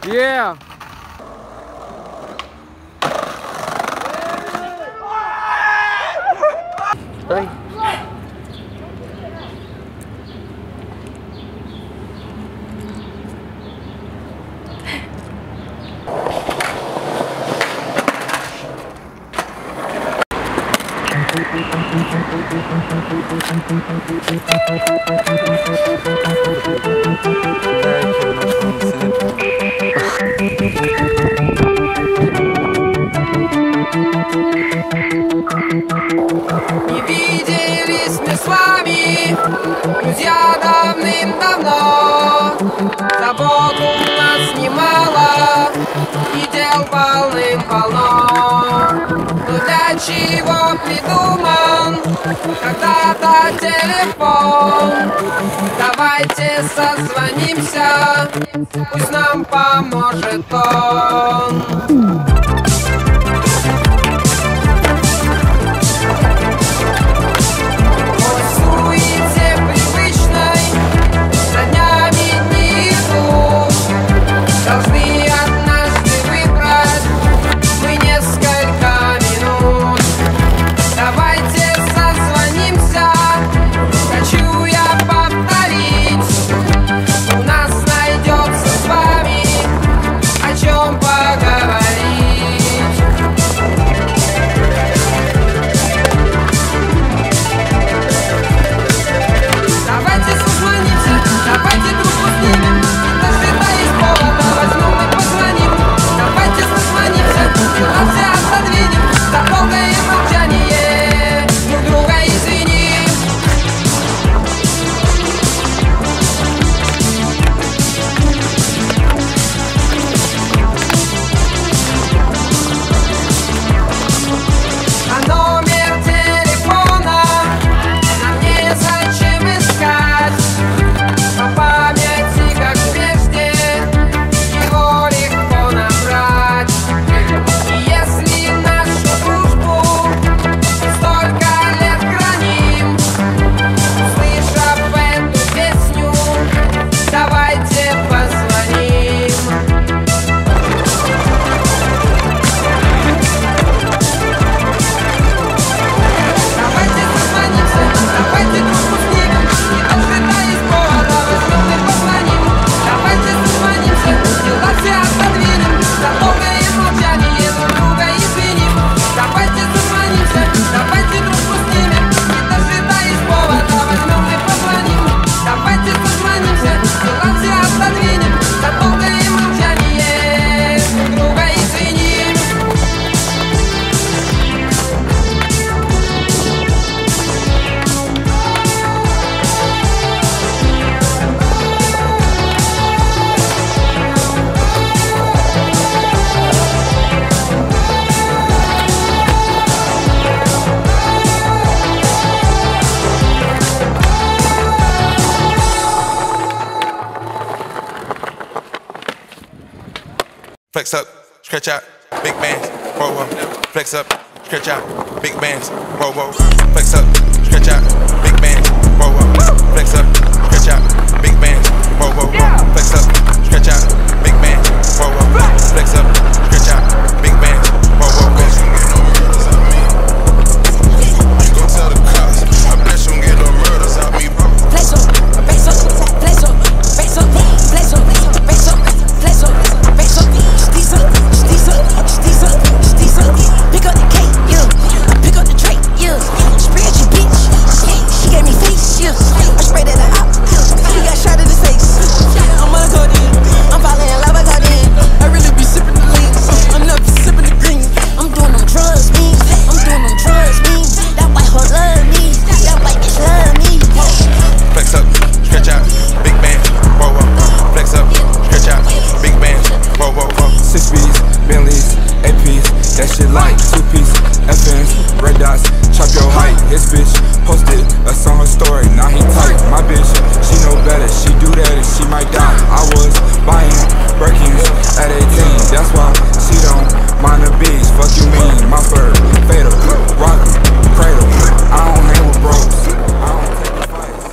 Yeah. Hey. Не виделись мы с вами, друзья, давным-давно. Забот у нас немало, и дел полным-полно. Но для чего придуман когда-то телефон? Давайте созвонимся, пусть нам поможет он. Должны однажды выбрать мы несколько минут. Давайте созвонимся, хочу я повторить. У нас найдется с вами о чем поговорить. Давайте созвонимся, давайте трубку снимем. Это всегда есть повод. Возьмем и позвоним. Давайте созвонимся, дела все отодвинем. За долгое молчание друг друга извиним. А номер телефона нам незачем искать. По памяти, как прежде, его легко набрать. И если нашу дружбу столько лет храним, услышав эту песню, давайте позвоним. Давайте созвонимся, давайте трубку снимем. Не дожидаясь повода, возьмем и позвоним. Давайте созвонимся, дела все отодвинем. За долгое молчание друг друга извиним. Давайте созвонимся, давайте трубку снимем. Не дожидаясь повода, возьмем и позвоним. Давайте созвонимся, дела все отодвинем. За долгое молчание друг друга извиним. Flex up, stretch out, big bands, roll up. Flex up, stretch out, big bands, roll up. Flex up, stretch out, big bands, roll up. Flex up, stretch out, big bands, roll up. Flex up, stretch out, big bands, roll up. Flex up, stretch out, big bands, roll up. Go tell the cops, I bet you don't get no murders out me, bro. Flex up, flex up, flex up, flex up, flex up, flex up, flex up, flex up. Steez up, steez up, steez up, steez up. Pick up the cake, yeah. Pick up the tray, yeah. Spread your bitch, she gave me face, yeah. I sprayed it out, he got shot in the face. I'm on a codeine, I'm falling in love with codeine. I really be sipping the lean, I'm never sipping the green. I'm doing them drugs, me. I'm doing them drugs, me. That white hoe love me, that white bitch love me. Flex up, stretch out, big bands, roll up. Flex up, stretch out, big bands, roll up. 6 B's, Bentleys, APs, that shit like 2-piece, FNs, red dots, chop your height. His bitch posted us on her story, now he tight. My bitch, she know better, she do that and she might die. I was buying Birkins at 18, that's why she don't mind the bees. Fuck you mean, my bird, fatal, rock 'em, cradle. I don't hang with bros, I don't take the fights.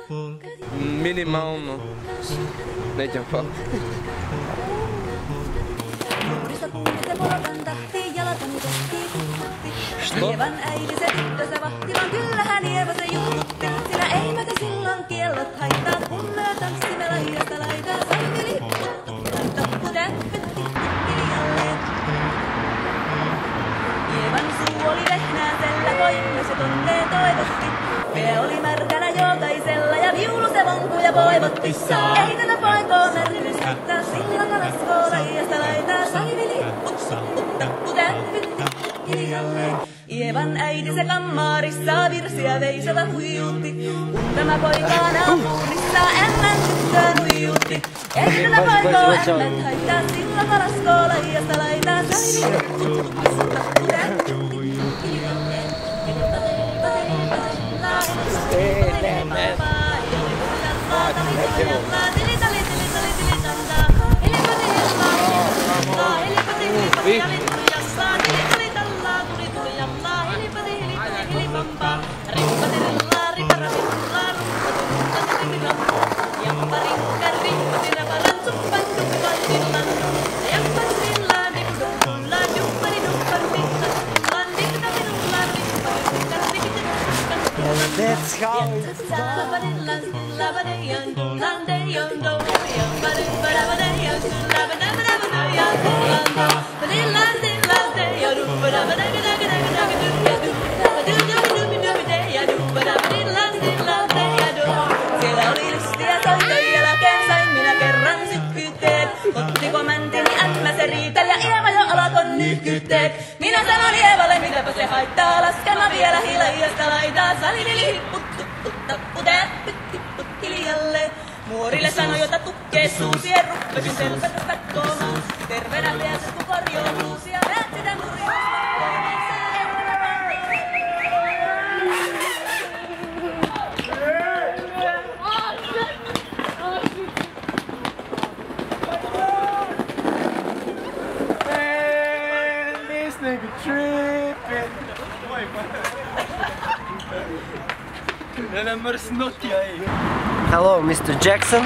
Minimaum. Neitsyönpaa. Ievan äiti se tyttönsä vahti, vaan kyllähän Ieva se juttutti. Sillä ei meitä silloin kiellot haittaa, kun me tanssimme laidasta laitaa. Sankeli tappu täppetti jälleen. Ievan suu oli vehnäisellä, koimme se tunneen toivotti. Pää oli märkänä jokaisella ja viulu se vonkuja voivotti. Ei tätä paikoo merkitys haittaa, sillä kalaskoo laidasta laitaa. Sankeli tappu täppetti. Ievan äiti se kammarissa virsiä veisata huijutti. Kun tämä poika naapurissa ämmän tyttöön huijutti. Ei tätä paikoo ämmät haittaa, sillä kalaskoo laidasta laitaa. Let's go! Siellä oli lystiä soittajia jälkeen, minä kerran sykkyteet. Ottiko mäntini ämmä se riitel ja Ieva jo alakon nyhkyteet. Minä sanon Ievalle, mitäpä se haittaa, laskema vielä hiljasta laitaa. Salivili hipputtu, tappu täppytti hiljalle. Muorille sanoi, jota tukkee suusien ruppesin selvätä takkoomaan. Terveenä liänsä kun korjoon uusia, näet sitä murjaa. Hello, Mr. Jackson.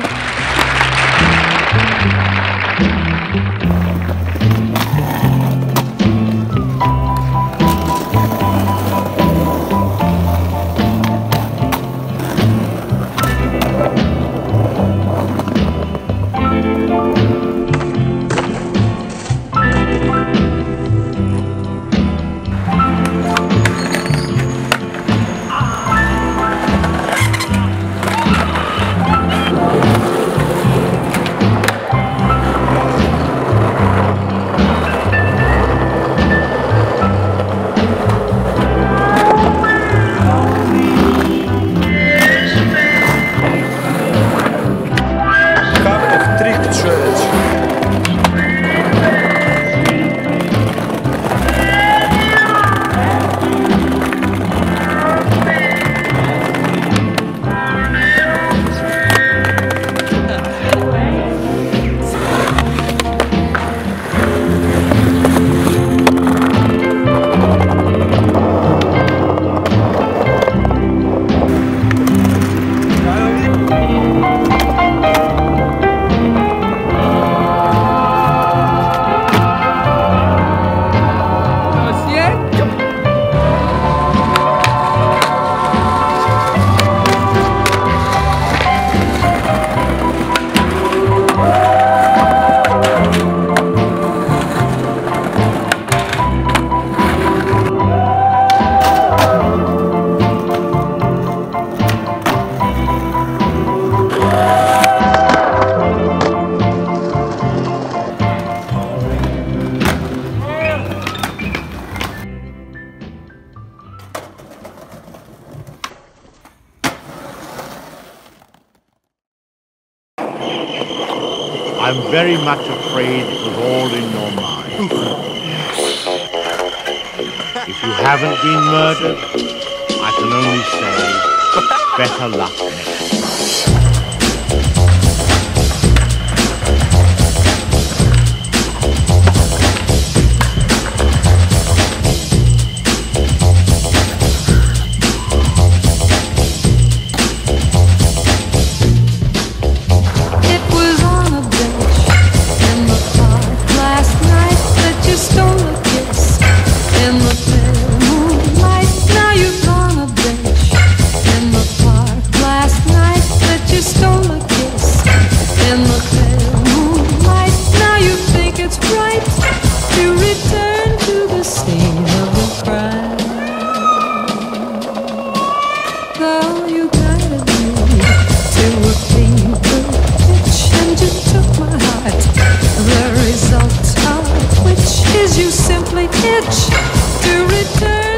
I'm very much afraid it was all in your mind. If you haven't been murdered, I can only say, better luck next time. itch to return.